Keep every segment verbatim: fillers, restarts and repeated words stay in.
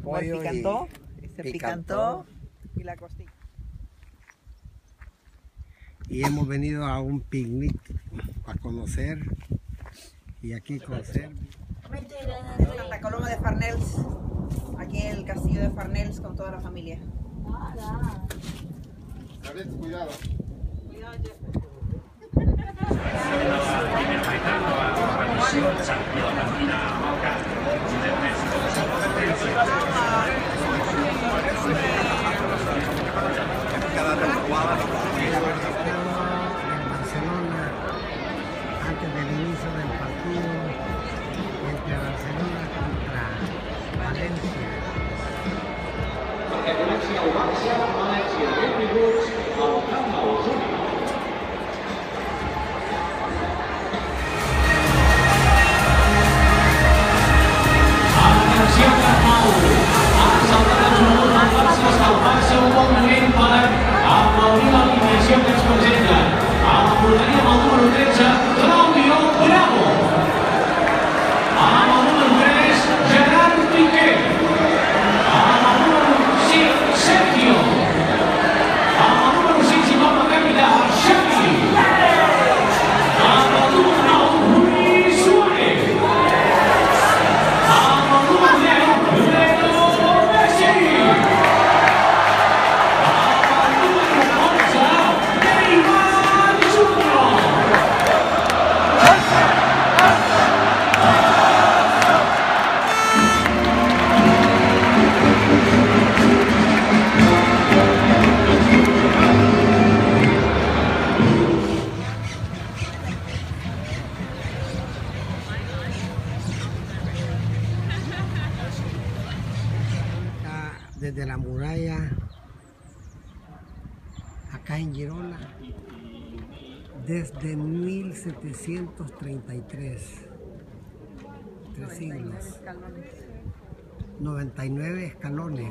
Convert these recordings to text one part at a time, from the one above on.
pollo picantó, y se picantó. picantó y la costilla. Y hemos venido a un picnic para conocer y aquí conocer Santa Coloma de Farnels, aquí en el castillo de Farnels con toda la familia. Cuidado. Cuidado, Jeff. Barcelona, antes del inicio del partido entre Barcelona contra Valencia. Desde la muralla, acá en Girona, desde mil setecientos treinta y tres, tres siglos, noventa y nueve escalones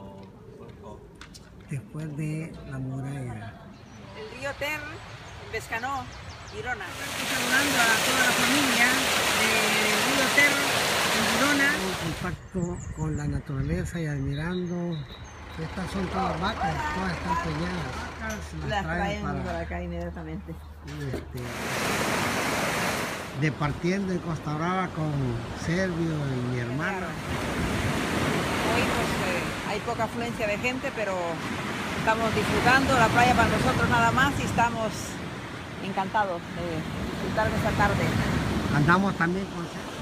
después de la muralla. El río Ter, en Bescanó, Girona. Estoy saludando a toda la familia del río Ter, en Girona. En contacto con la naturaleza y admirando. Estas son todas vacas, todas están peñadas. Las, Las traen para, por acá inmediatamente. Este, departiendo en Costa Brava con Servio y mi hermano. Hoy pues eh, hay poca afluencia de gente, pero estamos disfrutando la playa para nosotros nada más y estamos encantados de disfrutar de esta tarde. Andamos también con Servio.